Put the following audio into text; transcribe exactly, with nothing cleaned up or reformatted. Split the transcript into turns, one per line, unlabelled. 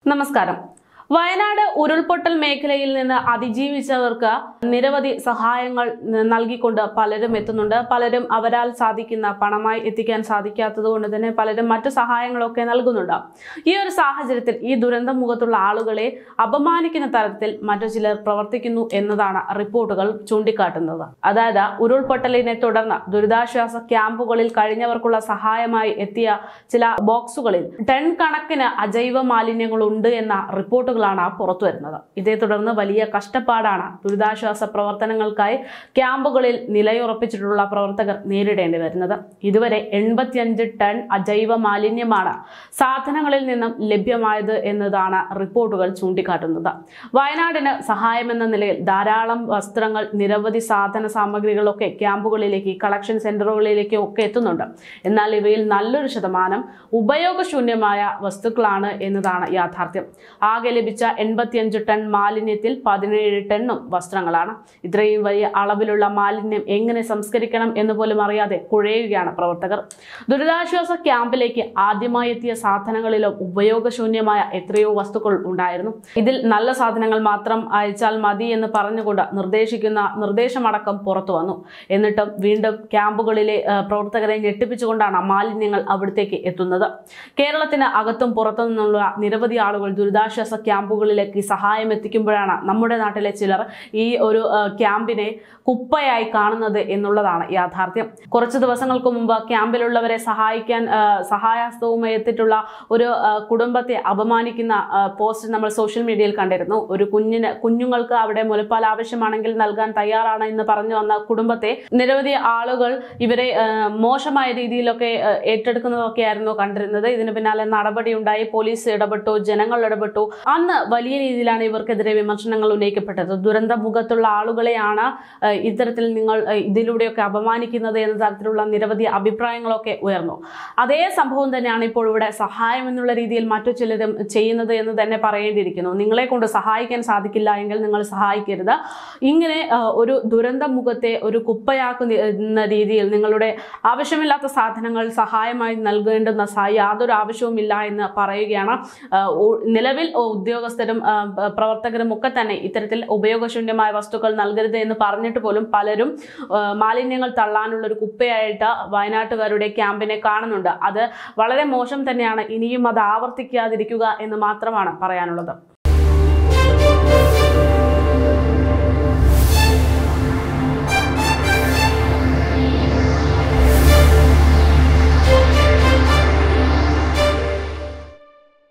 നമസ്കാരം. വയനാട് ഉരുൾപൊട്ടൽ മേഖലയിൽ നിന്ന് അതിജീവിച്ചവർക്ക് നിരവധി സഹായങ്ങൾ നൽകിക്കൊണ്ട് പലരും എത്തുന്നുണ്ട്. പലരും അവരാൽ സാധിക്കുന്ന പണമായി എത്തിക്കാൻ സാധിക്കാത്തത് കൊണ്ട് തന്നെ പലരും മറ്റു സഹായങ്ങളൊക്കെ നൽകുന്നുണ്ട്. ഈ ഒരു സാഹചര്യത്തിൽ ഈ ദുരന്ത മുഖത്തുള്ള ആളുകളെ അപമാനിക്കുന്ന തരത്തിൽ മറ്റു ചിലർ പ്രവർത്തിക്കുന്നു എന്നതാണ് റിപ്പോർട്ടുകൾ ചൂണ്ടിക്കാട്ടുന്നത്. അതായത് ഉരുൾപൊട്ടലിനെ തുടർന്ന് ദുരിതാശ്വാസ ക്യാമ്പുകളിൽ കഴിഞ്ഞവർക്കുള്ള സഹായമായി എത്തിയ ചില ബോക്സുകളിൽ ടൺ കണക്കിന് അജൈവ മാലിന്യങ്ങളുണ്ട് എന്ന റിപ്പോർട്ടുകൾ പുറത്തു വരുന്നത്. ഇതേ തുടർന്ന് വലിയ കഷ്ടപ്പാടാണ് ദുരിതാശ്വാസ പ്രവർത്തനങ്ങൾക്കായി ക്യാമ്പുകളിൽ നിലയുറപ്പിച്ചിട്ടുള്ള പ്രവർത്തകർ നേരിടേണ്ടി വരുന്നത്. ഇതുവരെ എൺപത്തിയഞ്ച് ടൺ അജൈവ മാലിന്യമാണ് സാധനങ്ങളിൽ നിന്നും ലഭ്യമായത് എന്നതാണ് റിപ്പോർട്ടുകൾ ചൂണ്ടിക്കാട്ടുന്നത്. വയനാടിന് സഹായമെന്ന നിലയിൽ ധാരാളം വസ്ത്രങ്ങൾ, നിരവധി സാധന സാമഗ്രികളൊക്കെ ക്യാമ്പുകളിലേക്ക്, കളക്ഷൻ സെന്ററുകളിലേക്ക് ഒക്കെ എത്തുന്നുണ്ട്. എന്നാൽ ഇവയിൽ നല്ലൊരു ശതമാനം ഉപയോഗശൂന്യമായ വസ്തുക്കളാണ് എന്നതാണ് യാഥാർത്ഥ്യം. ആകെ ലഭിച്ച എൺപത്തിയഞ്ച് ടൺ മാലിന്യത്തിൽ പതിനേഴ് ടണ്ണും വസ്ത്രങ്ങളാണ്. ഇത്രയും വലിയ അളവിലുള്ള മാലിന്യം എങ്ങനെ സംസ്കരിക്കണം എന്ന് പോലും അറിയാതെ കുഴയുകയാണ് പ്രവർത്തകർ. ദുരിതാശ്വാസ ക്യാമ്പിലേക്ക് ആദ്യമായി എത്തിയ സാധനങ്ങളിലും ഉപയോഗശൂന്യമായ എത്രയോ വസ്തുക്കൾ ഉണ്ടായിരുന്നു. ഇതിൽ നല്ല സാധനങ്ങൾ മാത്രം അയച്ചാൽ മതി എന്ന് പറഞ്ഞുകൊണ്ട് നിർദ്ദേശിക്കുന്ന നിർദ്ദേശമടക്കം പുറത്തു വന്നു. എന്നിട്ടും വീണ്ടും ക്യാമ്പുകളിലെ പ്രവർത്തകരെ ഞെട്ടിപ്പിച്ചുകൊണ്ടാണ് മാലിന്യങ്ങൾ അവിടത്തേക്ക് എത്തുന്നത്. കേരളത്തിന് അകത്തും പുറത്തു നിന്നുള്ള നിരവധി ആളുകൾ ദുരിതാശ്വാസ ക്യാമ്പുകളിലേക്ക് സഹായം എത്തിക്കുമ്പോഴാണ് നമ്മുടെ നാട്ടിലെ ചിലർ ഈ ഒരു ക്യാമ്പിനെ കുപ്പയായി കാണുന്നത് എന്നുള്ളതാണ് യാഥാർത്ഥ്യം. കുറച്ച് ദിവസങ്ങൾക്ക് മുമ്പ് ക്യാമ്പിലുള്ളവരെ സഹായിക്കാൻ സഹായഹസ്തവുമായി എത്തിയിട്ടുള്ള ഒരു കുടുംബത്തെ അപമാനിക്കുന്ന പോസ്റ്റ് നമ്മൾ സോഷ്യൽ മീഡിയയിൽ കണ്ടിരുന്നു. ഒരു കുഞ്ഞിന് കുഞ്ഞുങ്ങൾക്ക് അവിടെ മുലപ്പാൽ ആവശ്യമാണെങ്കിൽ നൽകാൻ തയ്യാറാണ് എന്ന് പറഞ്ഞു വന്ന കുടുംബത്തെ നിരവധി ആളുകൾ ഇവരെ മോശമായ രീതിയിലൊക്കെ ഏറ്റെടുക്കുന്നതൊക്കെയായിരുന്നു കണ്ടിരുന്നത്. ഇതിന് പിന്നാലെ നടപടി ഉണ്ടായി, പോലീസ് ഇടപെട്ടു, ജനങ്ങൾ ഇടപെട്ടു. അന്ന് വലിയ രീതിയിലാണ് ഇവർക്കെതിരെ വിമർശനങ്ങൾ ഉന്നയിക്കപ്പെട്ടത്. ദുരന്ത മുഖത്തുള്ള ആളുകളെയാണ് ഇത്തരത്തിൽ നിങ്ങൾ ഇതിലൂടെയൊക്കെ അപമാനിക്കുന്നത് എന്ന തരത്തിലുള്ള നിരവധി അഭിപ്രായങ്ങളൊക്കെ ഉയർന്നു. അതേ സംഭവം തന്നെയാണ് ഇപ്പോൾ ഇവിടെ സഹായം എന്നുള്ള രീതിയിൽ മറ്റു ചിലരും ചെയ്യുന്നത് എന്ന് തന്നെ പറയേണ്ടിയിരിക്കുന്നു. നിങ്ങളെ കൊണ്ട് സഹായിക്കാൻ സാധിക്കില്ല എങ്കിൽ നിങ്ങൾ സഹായിക്കരുത്. ഇങ്ങനെ ഒരു ദുരന്ത മുഖത്തെ ഒരു കുപ്പയാക്കുന്ന രീതിയിൽ നിങ്ങളുടെ ആവശ്യമില്ലാത്ത സാധനങ്ങൾ സഹായമായി നൽകേണ്ടുന്ന യാതൊരു ആവശ്യവുമില്ല എന്ന് പറയുകയാണ്. നിലവിൽ ഉദ്യോഗസ്ഥരും പ്രവർത്തകരും ഒക്കെ തന്നെ ഇത്തരത്തിൽ ഉപയോഗശൂന്യമായ വസ്തുക്കൾ നൽകരുത് എന്ന് പറഞ്ഞിട്ട് പോലും പലരും മാലിന്യങ്ങൾ തള്ളാനുള്ള ഒരു കുപ്പയായിട്ട് വയനാട്ടുകാരുടെ ക്യാമ്പിനെ കാണുന്നുണ്ട്. അത് വളരെ മോശം തന്നെയാണ്. ഇനിയും അത് ആവർത്തിക്കാതിരിക്കുക എന്ന് മാത്രമാണ് പറയാനുള്ളത്.